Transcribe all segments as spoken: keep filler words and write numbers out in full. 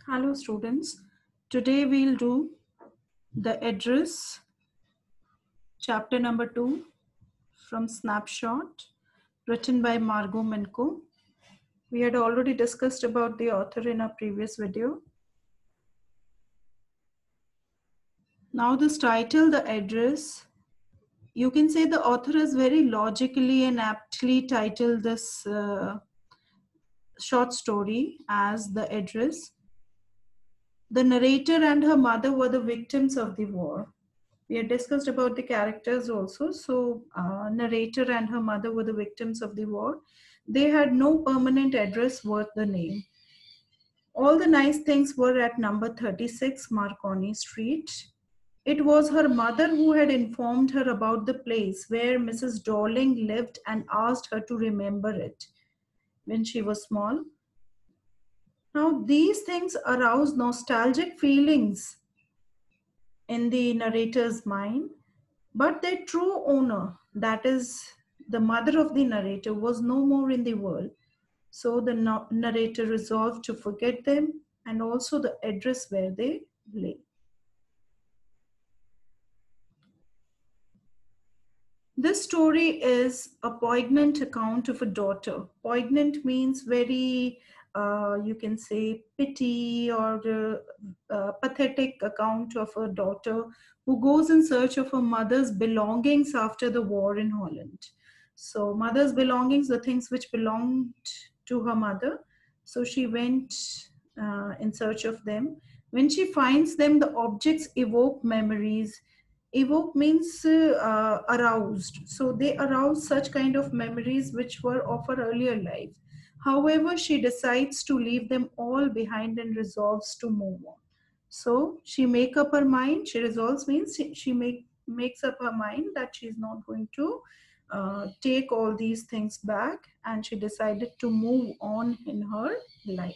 Hello students, today we'll do the address chapter number two from Snapshot written by Margot Menko. We had already discussed about the author in our previous video. Now this title, the address, you can say the author has very logically and aptly titled this uh, short story as the address. The narrator and her mother were the victims of the war. We had discussed about the characters also. So uh, narrator and her mother were the victims of the war. They had no permanent address worth the name. All the nice things were at number thirty-six Marconi Street. It was her mother who had informed her about the place where Missus Dorling lived and asked her to remember it when she was small. Now these things arouse nostalgic feelings in the narrator's mind. But their true owner, that is the mother of the narrator, was no more in the world. So the narrator resolved to forget them and also the address where they lay. This story is a poignant account of a daughter. Poignant means very, uh, you can say, pity or uh, uh, pathetic account of a daughter who goes in search of her mother's belongings after the war in Holland. So mother's belongings, the things which belonged to her mother. So she went uh, in search of them. When she finds them, the objects evoke memories. Evoke means uh, aroused. So they arouse such kind of memories which were of her earlier life. However, she decides to leave them all behind and resolves to move on. So she make up her mind. She resolves means she, she make makes up her mind that she's not going to uh, take all these things back, and she decided to move on in her life.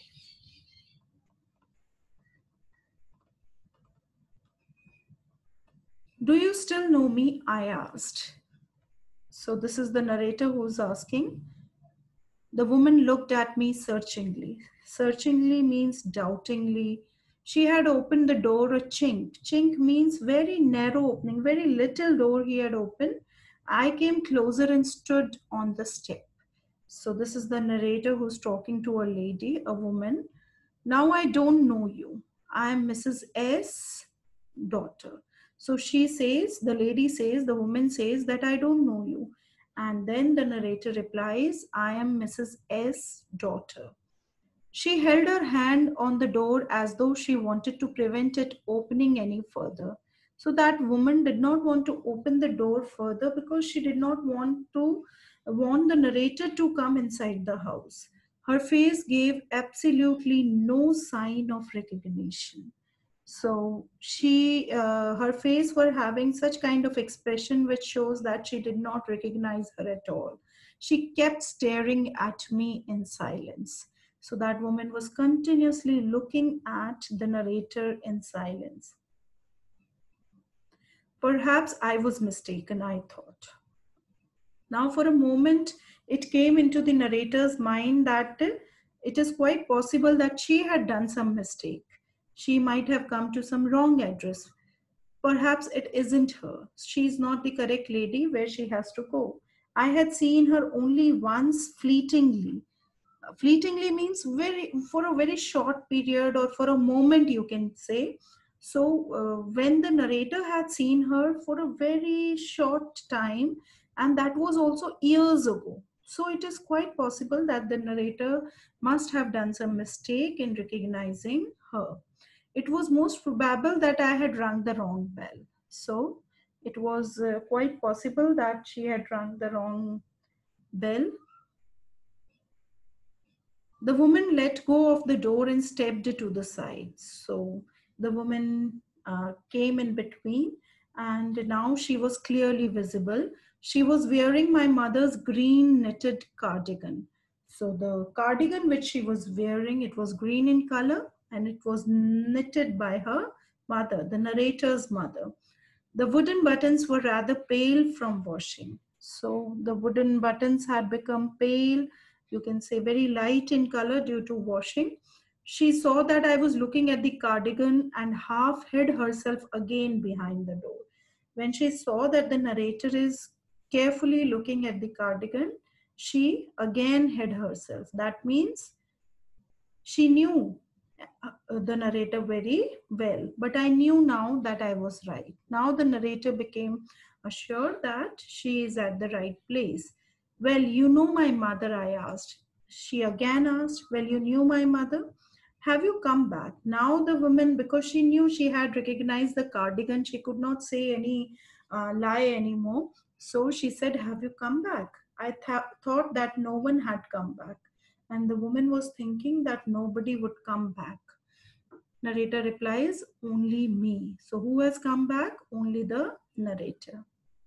Do you still know me? I asked. So this is the narrator who's asking. The woman looked at me searchingly. Searchingly means doubtingly. She had opened the door a chink. Chink means very narrow opening, very little door he had opened. I came closer and stood on the step. So this is the narrator who's talking to a lady, a woman. Now I don't know you. I am Missus S. daughter. So she says, the lady says, the woman says that I don't know you. And then the narrator replies, I am Missus S. daughter. She held her hand on the door as though she wanted to prevent it opening any further. So that woman did not want to open the door further because she did not want to want the narrator to come inside the house. Her face gave absolutely no sign of recognition. So she, uh, her face were having such kind of expression which shows that she did not recognize her at all. She kept staring at me in silence. So that woman was continuously looking at the narrator in silence. Perhaps I was mistaken, I thought. Now for a moment, it came into the narrator's mind that it is quite possible that she had done some mistake. She might have come to some wrong address. Perhaps it isn't her. She's not the correct lady where she has to go. I had seen her only once fleetingly. Fleetingly means very for a very short period or for a moment, you can say. So uh, when the narrator had seen her for a very short time, and that was also years ago, so it is quite possible that the narrator must have done some mistake in recognizing her. It was most probable that I had rung the wrong bell. So it was uh, quite possible that she had rung the wrong bell. The woman let go of the door and stepped to the side. So the woman uh, came in between, and now she was clearly visible. She was wearing my mother's green knitted cardigan. So the cardigan which she was wearing, it was green in color, and it was knitted by her mother, the narrator's mother. The wooden buttons were rather pale from washing. So the wooden buttons had become pale, you can say very light in color due to washing. She saw that I was looking at the cardigan and half hid herself again behind the door. When she saw that the narrator is carefully looking at the cardigan, she again hid herself. That means she knew uh, the narrator very well, but I knew now that I was right. Now the narrator became assured that she is at the right place. Well, you know my mother, I asked. She again asked, well, you knew my mother? Have you come back? Now the woman, because she knew she had recognized the cardigan, she could not say any uh, lie anymore. So she said, have you come back? I th- thought that no one had come back. And the woman was thinking that nobody would come back. Narrator replies, only me. So who has come back? Only the narrator.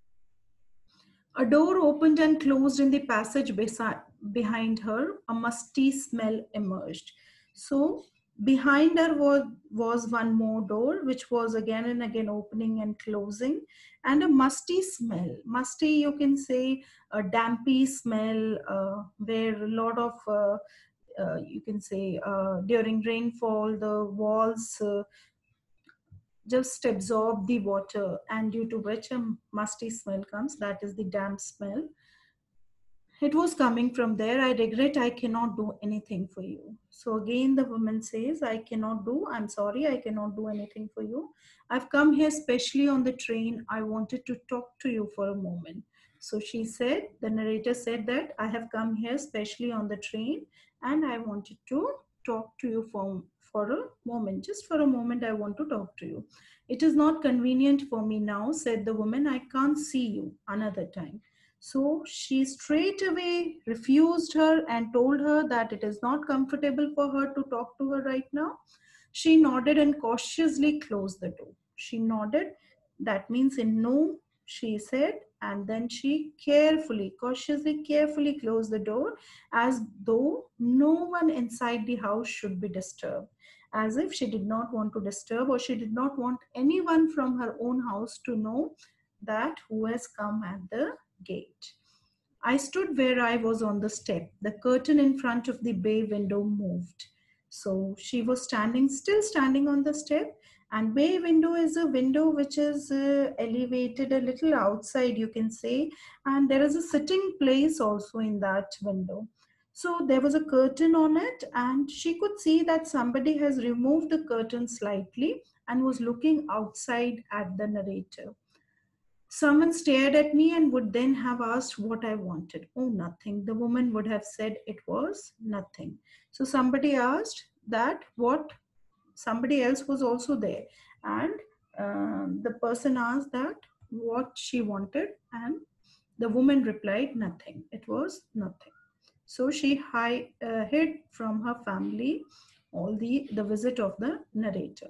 A door opened and closed in the passage beside, behind her. A musty smell emerged. So behind her was, was one more door, which was again and again opening and closing, and a musty smell. Musty, you can say a dampy smell, uh, where a lot of uh, uh, you can say uh, during rainfall the walls uh, just absorb the water, and due to which a musty smell comes. That is the damp smell. It was coming from there. I regret I cannot do anything for you. So again, the woman says, I cannot do, I'm sorry, I cannot do anything for you. I've come here specially on the train. I wanted to talk to you for a moment. So she said, the narrator said that I have come here specially on the train and I wanted to talk to you for, for a moment. Just for a moment, I want to talk to you. It is not convenient for me now, said the woman. I can't see you another time. So she straight away refused her and told her that it is not comfortable for her to talk to her right now. She nodded and cautiously closed the door. She nodded, that means in no, she said, and then she carefully, cautiously, carefully closed the door as though no one inside the house should be disturbed. As if she did not want to disturb, or she did not want anyone from her own house to know that who has come at the gate. I stood where I was on the step. The curtain in front of the bay window moved. So she was standing, still standing on the step. And bay window is a window which is uh, elevated a little outside, you can say. And there is a sitting place also in that window. So there was a curtain on it, and she could see that somebody has removed the curtain slightly and was looking outside at the narrator. Someone stared at me and would then have asked what I wanted. Oh, nothing. The woman would have said it was nothing. So somebody asked that what, somebody else was also there. And um, the person asked that what she wanted, and the woman replied nothing. It was nothing. So she hi, uh, hid from her family all the, the visit of the narrator.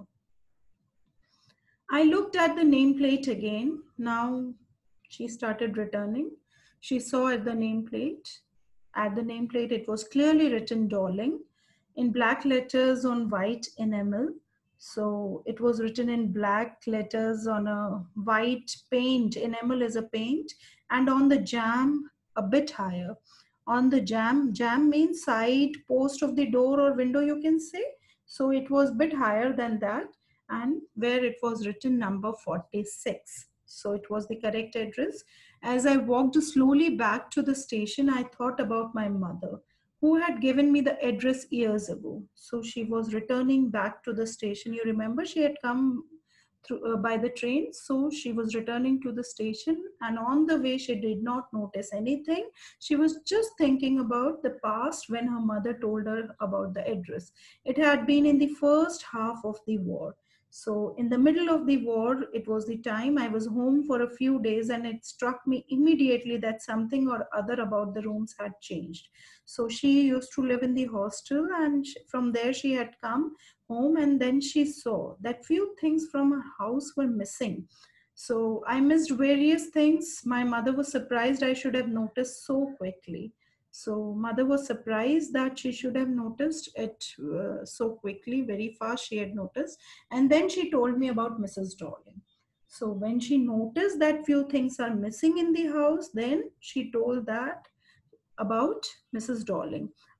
I looked at the nameplate again. Now she started returning. She saw at the nameplate. At the nameplate, it was clearly written Darling in black letters on white enamel. So it was written in black letters on a white paint. Enamel is a paint. And on the jamb, a bit higher. On the jamb, jamb means side post of the door or window, you can say. So it was a bit higher than that, and where it was written number forty-six. So it was the correct address. As I walked slowly back to the station, I thought about my mother, who had given me the address years ago. So she was returning back to the station. You remember she had come through uh, by the train. So she was returning to the station, and on the way she did not notice anything. She was just thinking about the past when her mother told her about the address. It had been in the first half of the war. So in the middle of the war, it was the time I was home for a few days, and it struck me immediately that something or other about the rooms had changed. So she used to live in the hostel, and from there she had come home, and then she saw that few things from her house were missing. So I missed various things. My mother was surprised I should have noticed so quickly. So mother was surprised that she should have noticed it uh, so quickly, very fast she had noticed. And then she told me about Missus Darling. So when she noticed that few things are missing in the house, then she told that about Missus Darling.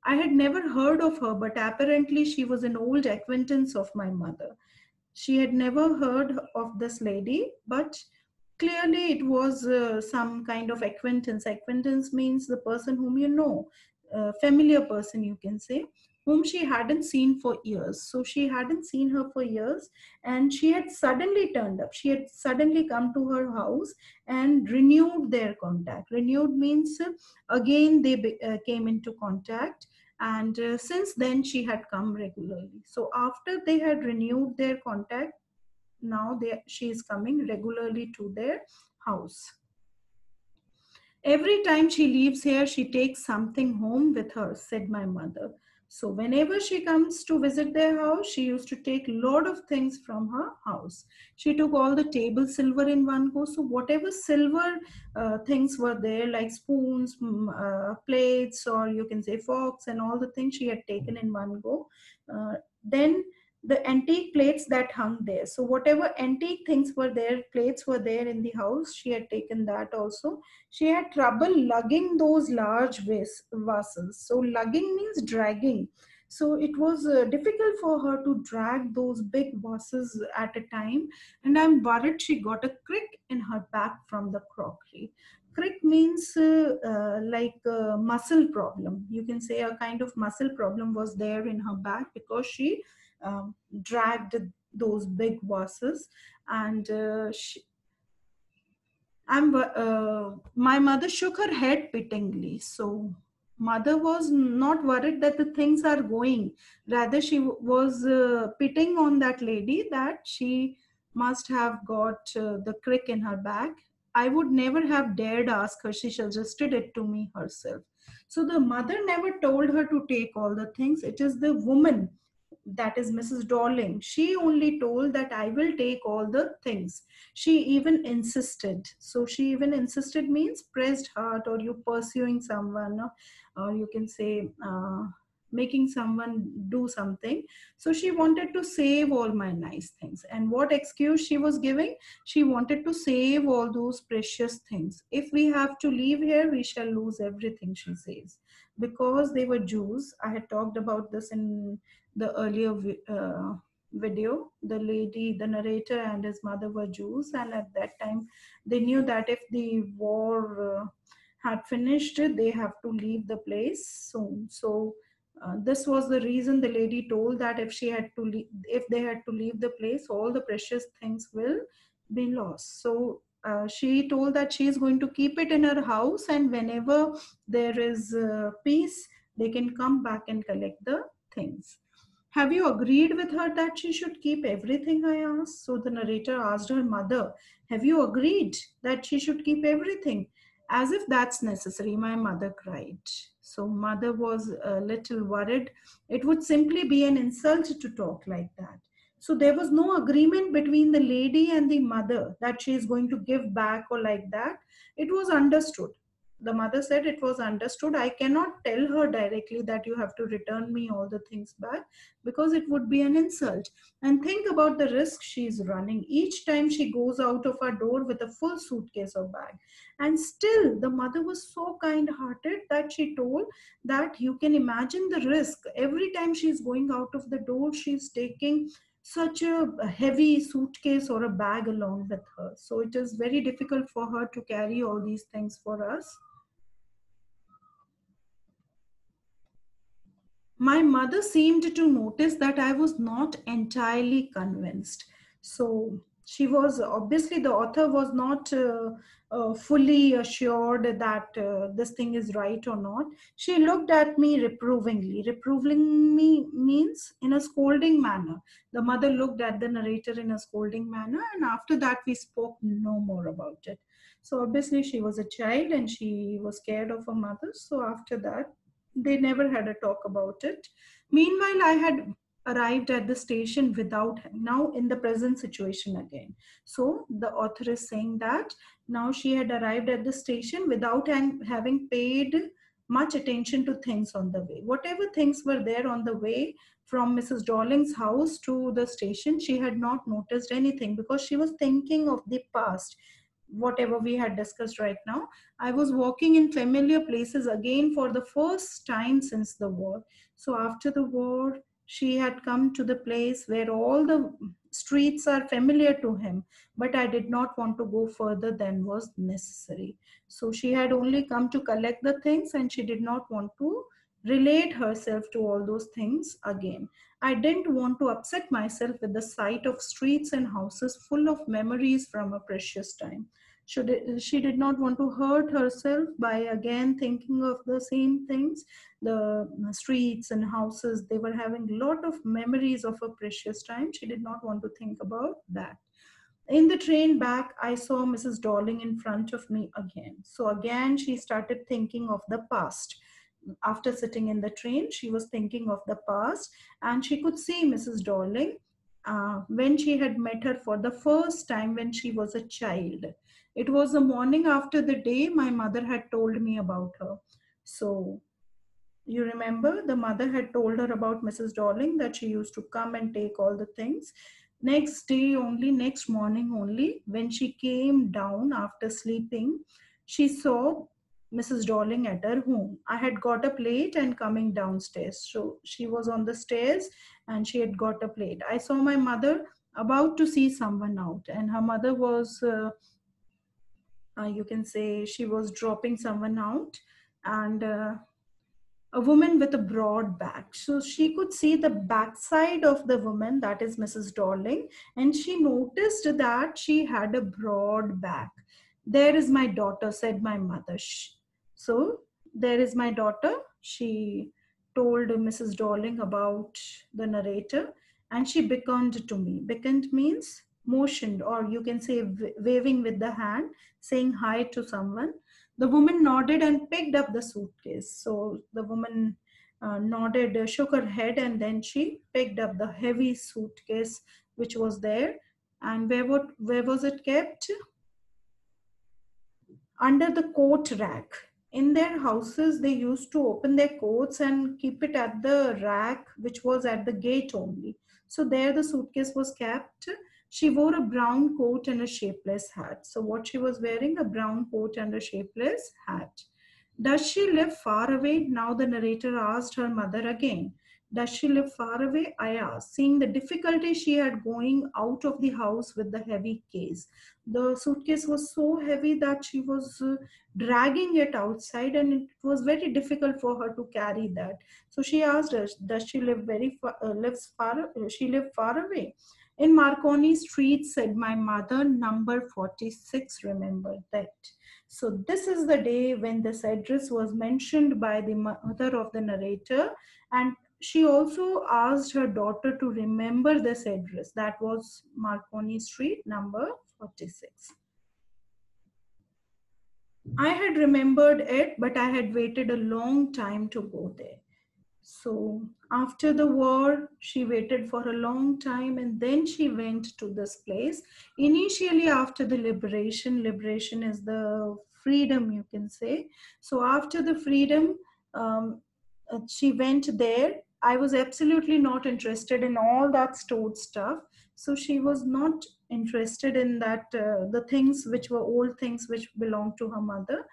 I had never heard of her, but apparently she was an old acquaintance of my mother. She had never heard of this lady, but clearly it was uh, some kind of acquaintance. Acquaintance means the person whom you know, a familiar person, you can say, whom she hadn't seen for years. So she hadn't seen her for years, and she had suddenly turned up. She had suddenly come to her house and renewed their contact. Renewed means uh, again they be, uh, came into contact, and uh, since then she had come regularly. So after they had renewed their contact, now they, she is coming regularly to their house. Every time she leaves here, she takes something home with her, said my mother. So whenever she comes to visit their house, she used to take a lot of things from her house. She took all the table silver in one go. So whatever silver uh, things were there, like spoons, mm, uh, plates, or you can say forks and all the things, she had taken in one go. Uh, then the antique plates that hung there. So whatever antique things were there, plates were there in the house, she had taken that also. She had trouble lugging those large vas- vases. So lugging means dragging. So it was uh, difficult for her to drag those big vases at a time. And I'm worried she got a crick in her back from the crockery. Crick means uh, uh, like a muscle problem. You can say a kind of muscle problem was there in her back because she um, dragged those big vases, and uh, she, I'm uh, my mother shook her head pityingly. So mother was not worried that the things are going. Rather, she w- was uh, pitying on that lady that she must have got uh, the crick in her back. I would never have dared ask her. She suggested it to me herself. So the mother never told her to take all the things. It is the woman, that is Missus Darling. She only told that I will take all the things. She even insisted. So she even insisted means pressed hard, or you pursuing someone, or you can say uh, making someone do something. So she wanted to save all my nice things. And what excuse she was giving? She wanted to save all those precious things. If we have to leave here, we shall lose everything, she says. Because they were Jews. I had talked about this in the earlier uh, video. The lady, the narrator, and his mother were Jews, and at that time they knew that if the war uh, had finished, they have to leave the place soon. So uh, this was the reason the lady told that if she had to leave, if they had to leave the place, all the precious things will be lost. So uh, she told that she is going to keep it in her house, and whenever there is uh, peace, they can come back and collect the things. Have you agreed with her that she should keep everything? I asked. So the narrator asked her mother, have you agreed that she should keep everything? As if that's necessary, my mother cried. So mother was a little worried. It would simply be an insult to talk like that. So there was no agreement between the lady and the mother that she is going to give back or like that. It was understood. The mother said it was understood. I cannot tell her directly that you have to return me all the things back, because it would be an insult. And think about the risk she is running each time she goes out of her door with a full suitcase or bag. And still, the mother was so kind hearted that she told that you can imagine the risk. Every time she's going out of the door, she's taking such a heavy suitcase or a bag along with her. So it is very difficult for her to carry all these things for us. My mother seemed to notice that I was not entirely convinced. So she was, obviously, the author was not uh, uh, fully assured that uh, this thing is right or not. She looked at me reprovingly. Reproving me means in a scolding manner. The mother looked at the narrator in a scolding manner, and after that, we spoke no more about it. So obviously, she was a child and she was scared of her mother. So after that, they never had a talk about it. Meanwhile, I had arrived at the station without him, now in the present situation again. So the author is saying that now she had arrived at the station without having paid much attention to things on the way. Whatever things were there on the way from Missus Darling's house to the station, she had not noticed anything because she was thinking of the past. whatever we had discussed right now. I was walking in familiar places again for the first time since the war. So after the war, she had come to the place where all the streets are familiar to him, but I did not want to go further than was necessary. So she had only come to collect the things, and she did not want to relate herself to all those things again. I didn't want to upset myself with the sight of streets and houses full of memories from a precious time. Should it, she did not want to hurt herself by again thinking of the same things. The streets and houses, they were having a lot of memories of a precious time. She did not want to think about that. In the train back, I saw Missus Darling in front of me again. So again, she started thinking of the past. After sitting in the train, she was thinking of the past, and she could see Missus Darling uh, when she had met her for the first time when she was a child. It was the morning after the day my mother had told me about her. So you remember, the mother had told her about Missus Darling, that she used to come and take all the things. Next day only, next morning only, when she came down after sleeping, she saw Missus Darling at her home. I had got a plate and coming downstairs. So she was on the stairs and she had got a plate. I saw my mother about to see someone out, and her mother was, uh, uh, you can say, she was dropping someone out. And uh, a woman with a broad back. So she could see the backside of the woman, that is Missus Darling, and she noticed that she had a broad back. There is my daughter, said my mother. So, there is my daughter. She told Missus Darling about the narrator, and she beckoned to me. Beckoned means motioned, or you can say waving with the hand, saying hi to someone. The woman nodded and picked up the suitcase. So the woman uh, nodded, uh, shook her head, and then she picked up the heavy suitcase which was there. And where, what, where was it kept? Under the coat rack. In their houses, they used to open their coats and keep it at the rack, which was at the gate only. So there the suitcase was kept. She wore a brown coat and a shapeless hat. So what she was wearing, a brown coat and a shapeless hat. Does she live far away? Now the narrator asked her mother again. Does she live far away? I asked, seeing the difficulty she had going out of the house with the heavy case. The suitcase was so heavy that she was uh, dragging it outside, and it was very difficult for her to carry that. So she asked her, does she live very far, uh, lives far, uh, she live far away? In Marconi Street, said my mother, number forty-six, remember that. So this is the day when this address was mentioned by the mother of the narrator, and she also asked her daughter to remember this address. That was Marconi Street, number forty-six. I had remembered it, but I had waited a long time to go there. So after the war, she waited for a long time, and then she went to this place. Initially, after the liberation, liberation is the freedom, you can say. So after the freedom, um, uh, she went there. I was absolutely not interested in all that stored stuff. So she was not interested in that, uh, the things which were old things which belonged to her mother.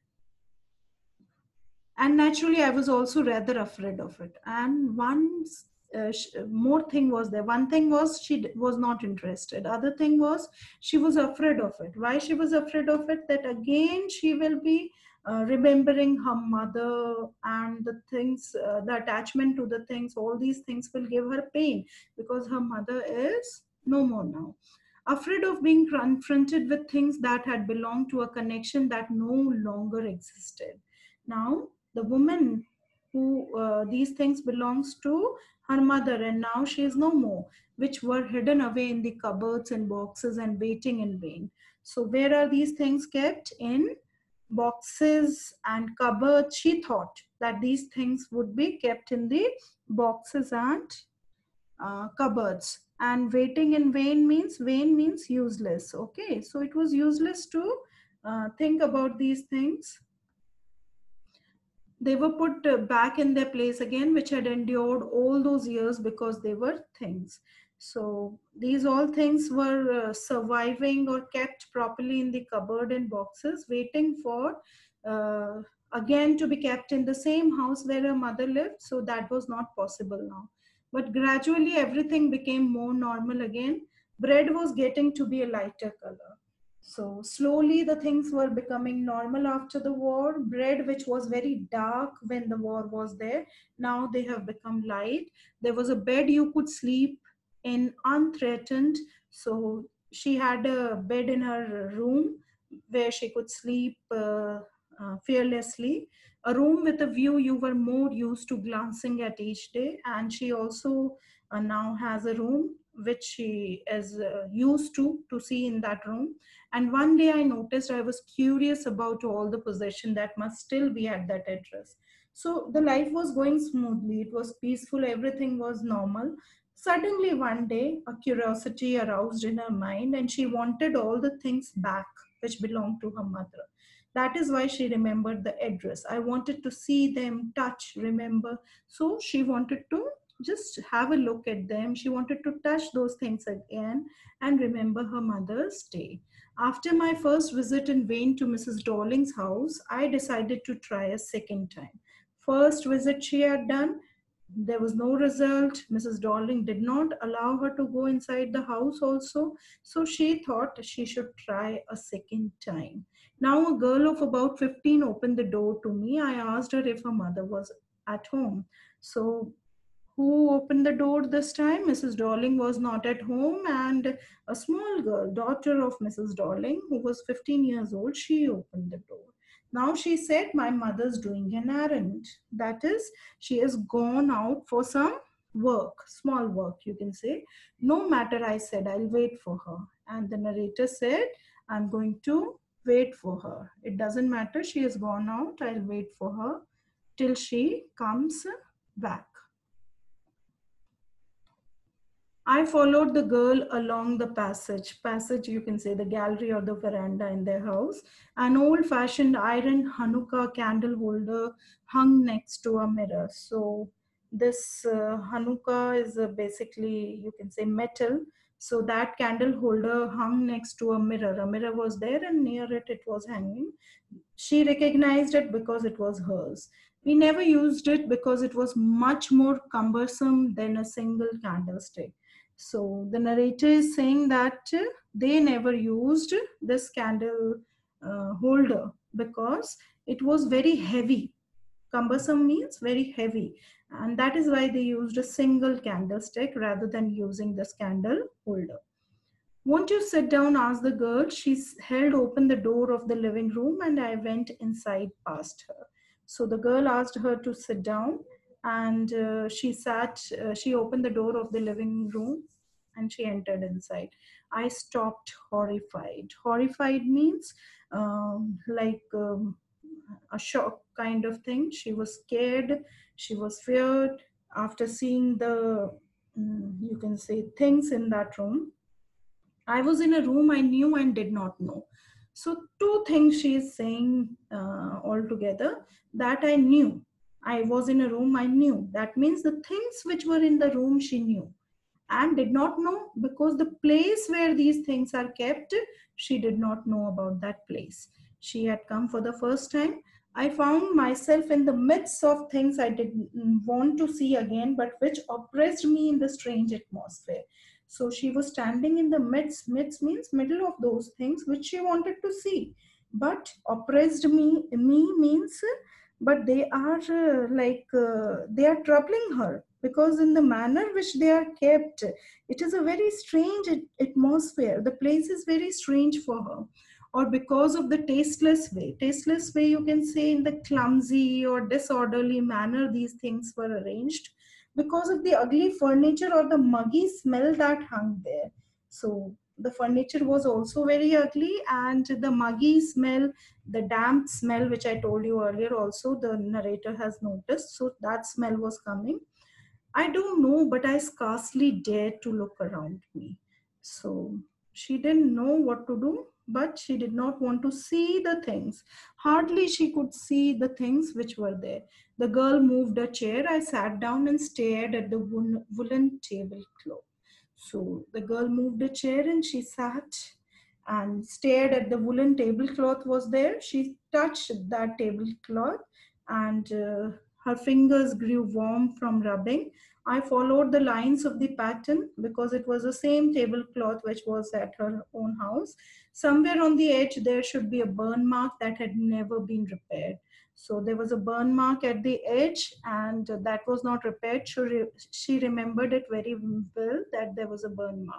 And naturally I was also rather afraid of it. And one uh, more thing was there. One thing was she was not interested. Other thing was she was afraid of it. Why she was afraid of it? That again she will be uh, remembering her mother, and the things, uh, the attachment to the things, all these things will give her pain, because her mother is no more now. Afraid of being confronted with things that had belonged to a connection that no longer existed. Now the woman who uh, these things belongs to her mother, and now she is no more, which were hidden away in the cupboards and boxes and waiting in vain. So where are these things kept? In boxes and cupboards. She thought that these things would be kept in the boxes and uh, cupboards. And waiting in vain means, vain means useless. Okay, so it was useless to uh, think about these things. They were put uh, back in their place again, which had endured all those years because they were things. So these all things were uh, surviving or kept properly in the cupboard and boxes, waiting for uh, again to be kept in the same house where her mother lived. So that was not possible now. But gradually everything became more normal again. Bread was getting to be a lighter color. So slowly the things were becoming normal after the war. Bread, which was very dark when the war was there, now they have become light. There was a bed you could sleep in unthreatened. So she had a bed in her room where she could sleep uh, uh, fearlessly. A room with a view you were more used to glancing at each day. And she also uh, now has a room which she is uh, used to to see in that room. And one day I noticed I was curious about all the possession that must still be at that address. So the life was going smoothly, it was peaceful, everything was normal. Suddenly one day, a curiosity aroused in her mind, and she wanted all the things back which belonged to her mother. That is why she remembered the address. I wanted to see them, touch, remember. So she wanted to just have a look at them. She wanted to touch those things again and remember her mother's day. After my first visit in vain to Missus Dawling's house, I decided to try a second time. First visit she had done, there was no result. Missus Dawling did not allow her to go inside the house also, so she thought she should try a second time. Now, a girl of about fifteen opened the door to me. I asked her if her mother was at home. So who opened the door this time? Missus Dawling was not at home, and a small girl, daughter of Missus Dawling, who was fifteen years old, she opened the door. Now she said, my mother's doing an errand. That is, she has gone out for some work, small work, you can say. No matter, I said, I'll wait for her. And the narrator said, I'm going to wait for her. It doesn't matter, she has gone out, I'll wait for her till she comes back. I followed the girl along the passage. Passage, you can say the gallery or the veranda in their house. An old fashioned iron Hanukkah candle holder hung next to a mirror. So, this uh, Hanukkah is uh, basically, you can say, metal. So, that candle holder hung next to a mirror. A mirror was there, and near it, it was hanging. She recognized it because it was hers. We never used it because it was much more cumbersome than a single candlestick. So the narrator is saying that uh, they never used this candle uh, holder because it was very heavy. Cumbersome means very heavy. And that is why they used a single candlestick rather than using this candle holder. Won't you sit down? Asked the girl. She held open the door of the living room and I went inside past her. So the girl asked her to sit down and uh, she sat, uh, she opened the door of the living room and she entered inside. I stopped horrified. Horrified means um, like um, a shock kind of thing. She was scared, she was feared after seeing the, mm, you can say, things in that room. I was in a room I knew and did not know. So, two things she is saying uh, altogether that I knew. I was in a room I knew. That means the things which were in the room she knew and did not know because the place where these things are kept, she did not know about that place. She had come for the first time. I found myself in the midst of things I didn't want to see again, but which oppressed me in the strange atmosphere. So she was standing in the midst, midst means middle of those things which she wanted to see, but oppressed me, me means, but they are uh, like, uh, they are troubling her because in the manner which they are kept, it is a very strange atmosphere. The place is very strange for her, or because of the tasteless way. Tasteless way, you can say, in the clumsy or disorderly manner these things were arranged, because of the ugly furniture or the muggy smell that hung there. So the furniture was also very ugly, and the muggy smell, the damp smell, which I told you earlier, also the narrator has noticed. So that smell was coming. I don't know, but I scarcely dared to look around me. So she didn't know what to do. but she did not want to see the things. Hardly she could see the things which were there. The girl moved a chair. I sat down and stared at the woolen tablecloth. So the girl moved a chair and she sat and stared at the woolen tablecloth was there. She touched that tablecloth and uh, her fingers grew warm from rubbing. I followed the lines of the pattern because it was the same tablecloth which was at her own house. Somewhere on the edge, there should be a burn mark that had never been repaired. So there was a burn mark at the edge, and that was not repaired. She, re- she remembered it very well that there was a burn mark.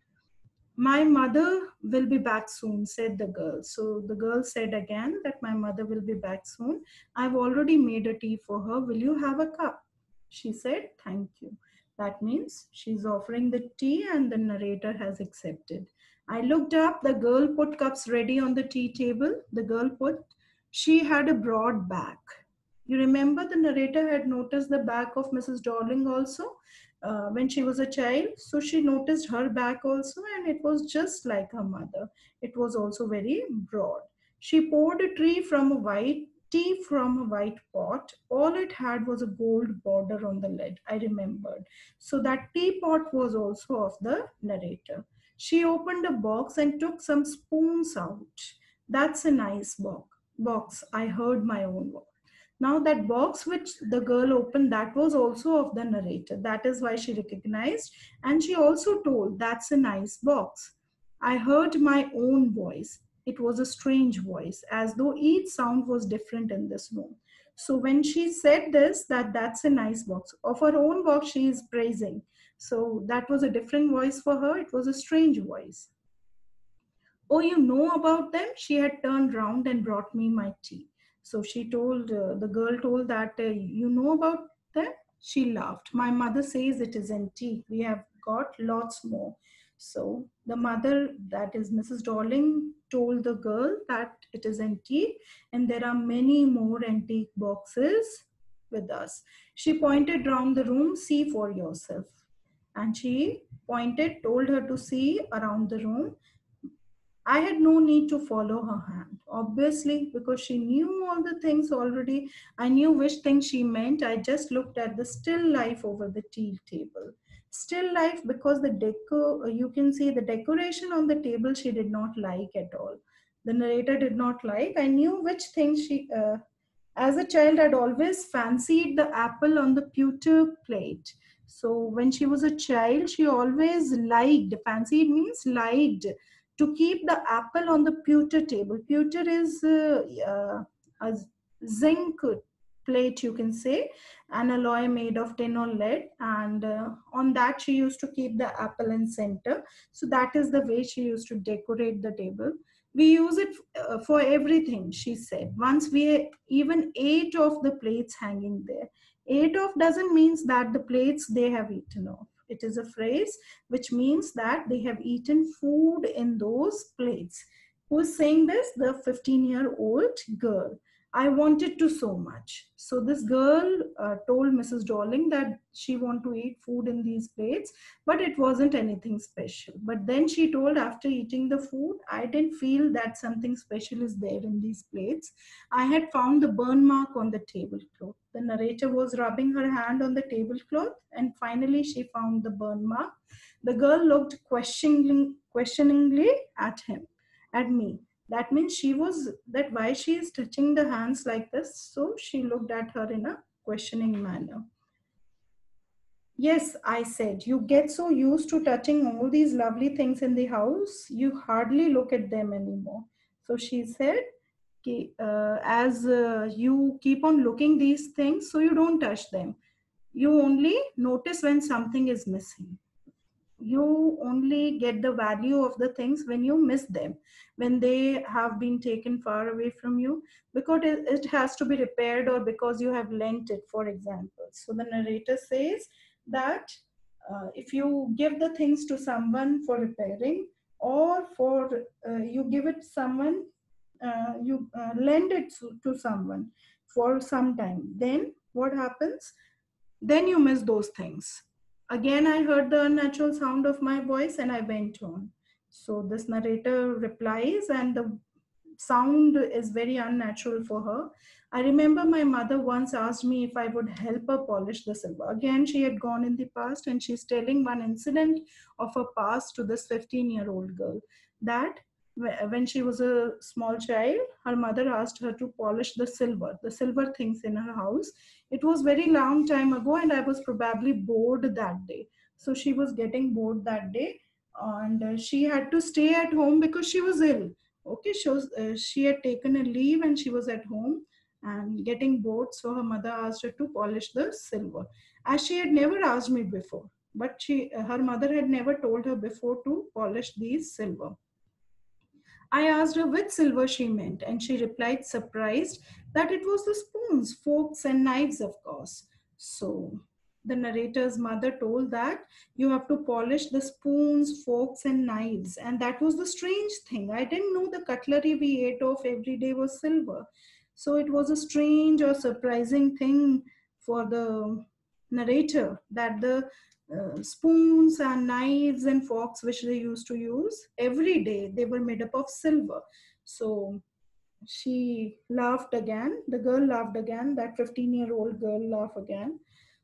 My mother will be back soon, said the girl. So the girl said again that my mother will be back soon. I've already made a tea for her. Will you have a cup? She said, thank you. That means she's offering the tea and the narrator has accepted. I looked up. The girl put cups ready on the tea table. The girl put, she had a broad back. You remember the narrator had noticed the back of Missus Darling also uh, when she was a child. So she noticed her back also, and it was just like her mother. It was also very broad. She poured a tea from a white tea from a white pot. All it had was a gold border on the lid. I remembered. So that teapot was also of the narrator. She opened a box and took some spoons out. That's a nice box. Box. I heard my own voice. Now that box which the girl opened, that was also of the narrator. That is why she recognized. And she also told, that's a nice box. I heard my own voice. It was a strange voice, as though each sound was different in this room. So when she said this, that that's a nice box, of her own box she is praising. So that was a different voice for her. It was a strange voice. Oh, you know about them? She had turned round and brought me my tea. So she told, uh, the girl told that, uh, you know about them? She laughed. My mother says it is antique. We have got lots more. So the mother, that is Missus Darling, told the girl that it is antique and there are many more antique boxes with us. She pointed round the room, see for yourself. And she pointed, told her to see around the room. I had no need to follow her hand, obviously, because she knew all the things already. I knew which thing she meant. I just looked at the still life over the tea table. Still life because the deco, you can see the decoration on the table she did not like at all. The narrator did not like. I knew which thing she, uh, as a child, I'd always fancied the apple on the pewter plate. So when she was a child, she always liked, fancied means liked, to keep the apple on the pewter table. Pewter is uh, uh, a zinc plate, you can say, an alloy made of tin or lead. And uh, on that, she used to keep the apple in center. So that is the way she used to decorate the table. We use it uh, for everything, she said. Once we even ate off the plates hanging there. Ate off doesn't mean that the plates they have eaten off. It is a phrase which means that they have eaten food in those plates. Who is saying this? The fifteen year old girl. I wanted to so much. So this girl uh, told Missus Darling that she want to eat food in these plates, but it wasn't anything special. But then she told after eating the food, I didn't feel that something special is there in these plates. I had found the burn mark on the tablecloth. The narrator was rubbing her hand on the tablecloth and finally she found the burn mark. The girl looked questioningly, questioningly at him, at me. That means she was, that why she is touching the hands like this. So she looked at her in a questioning manner. Yes, I said, you get so used to touching all these lovely things in the house, you hardly look at them anymore. So she said, uh, as uh, you keep on looking these things, so you don't touch them. You only notice when something is missing. You only get the value of the things when you miss them, when they have been taken far away from you, because it has to be repaired or because you have lent it, for example. So the narrator says that uh, if you give the things to someone for repairing, or for uh, you give it someone, uh, you uh, lend it to, to someone for some time, then what happens? Then you miss those things. Again, I heard the unnatural sound of my voice and I went on. So this narrator replies, and the sound is very unnatural for her. I remember my mother once asked me if I would help her polish the silver. Again, she had gone in the past, and she's telling one incident of her past to this fifteen year old girl, that when she was a small child, her mother asked her to polish the silver, the silver things in her house. It was very long time ago, and I was probably bored that day. So she was getting bored that day, and uh, she had to stay at home because she was ill. Okay, so uh, she had taken a leave and she was at home and getting bored. So her mother asked her to polish the silver, as she had never asked me before. But she, uh, her mother had never told her before to polish these silver. I asked her which silver she meant, and she replied, surprised, that it was the spoons, forks, and knives, of course. So the narrator's mother told that you have to polish the spoons, forks, and knives. And that was the strange thing. I didn't know the cutlery we ate of every day was silver. So it was a strange or surprising thing for the narrator that the uh, spoons and knives and forks which they used to use every day, they were made up of silver. So she laughed again, the girl laughed again, that fifteen year old girl laughed again.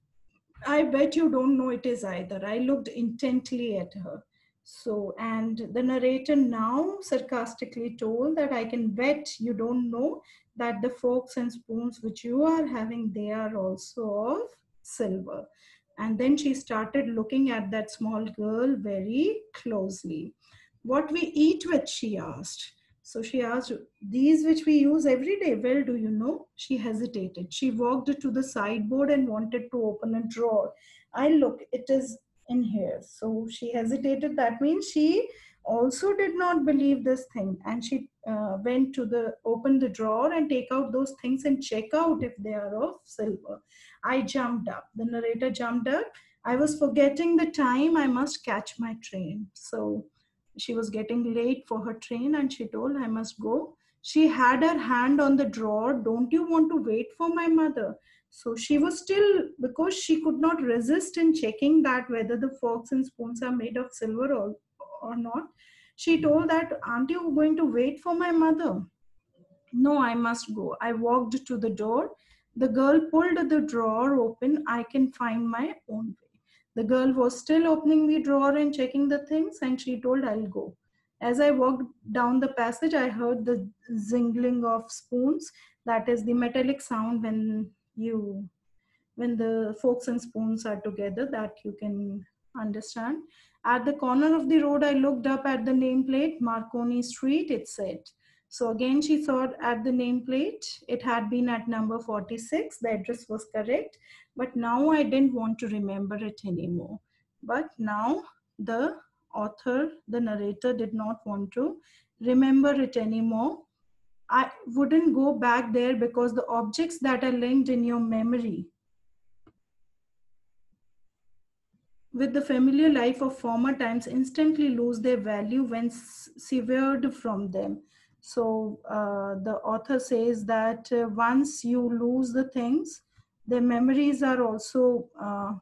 I bet you don't know it is either. I looked intently at her. So, and the narrator now sarcastically told that I can bet you don't know that the forks and spoons which you are having, they are also of silver. And then she started looking at that small girl very closely. What we eat with, she asked. So she asked, these which we use every day, well, do you know? She hesitated. She walked to the sideboard and wanted to open a drawer. I look, it is in here. So she hesitated. That means she also did not believe this thing. And she uh, went to the, open the drawer and take out those things and check out if they are of silver. I jumped up. The narrator jumped up. I was forgetting the time. I must catch my train. So she was getting late for her train and she told, I must go. She had her hand on the drawer. Don't you want to wait for my mother? So she was still, because she could not resist in checking that whether the forks and spoons are made of silver or, or not. She told that, aren't you going to wait for my mother? No, I must go. I walked to the door. The girl pulled the drawer open. I can find my own way. The girl was still opening the drawer and checking the things, and she told, I'll go. As I walked down the passage, I heard the jingling of spoons. That is the metallic sound when you when the forks and spoons are together, that you can understand. At the corner of the road, I looked up at the nameplate, Marconi Street, it said. So again, she saw at the nameplate, it had been at number forty-six, the address was correct, but now I didn't want to remember it anymore. But now the author, the narrator did not want to remember it anymore. I wouldn't go back there because the objects that are linked in your memory with the familiar life of former times instantly lose their value when severed from them. So uh, the author says that uh, once you lose the things, their memories are also, uh,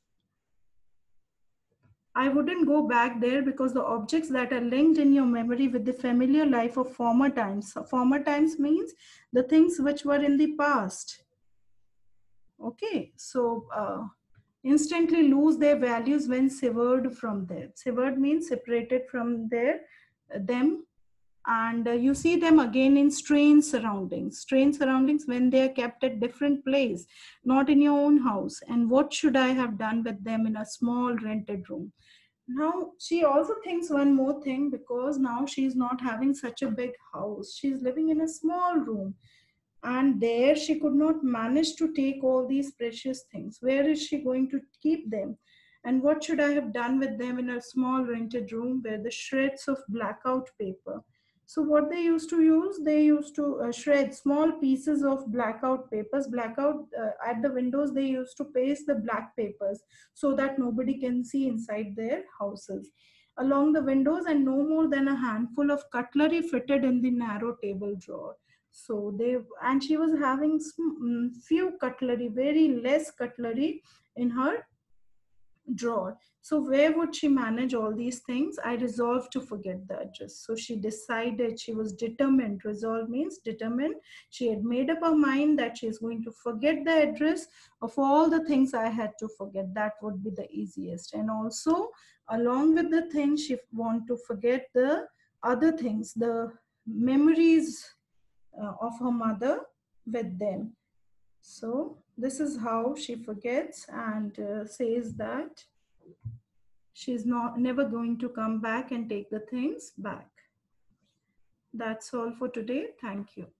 I wouldn't go back there because the objects that are linked in your memory with the familiar life of former times. So former times means the things which were in the past. Okay, so uh, instantly lose their values when severed from there. Severed means separated from their them, and uh, you see them again in strange surroundings. Strange surroundings when they are kept at different place, not in your own house. And what should I have done with them in a small rented room? Now she also thinks one more thing, because now she's not having such a big house. She's living in a small room, and there she could not manage to take all these precious things. Where is she going to keep them? And what should I have done with them in a small rented room where the shreds of blackout paper? So what they used to use, they used to uh, shred small pieces of blackout papers. Blackout uh, at the windows, they used to paste the black papers so that nobody can see inside their houses along the windows, and no more than a handful of cutlery fitted in the narrow table drawer. So they, and she was having some, mm, few cutlery, very less cutlery in her drawer. So where would she manage all these things? I resolved to forget the address. So she decided, she was determined. Resolve means determined. She had made up her mind that she is going to forget the address of all the things I had to forget. That would be the easiest. And also, along with the things, she want to forget the other things, the memories uh, of her mother with them. So this is how she forgets and uh, says that she's not never going to come back and take the things back. That's all for today. Thank you.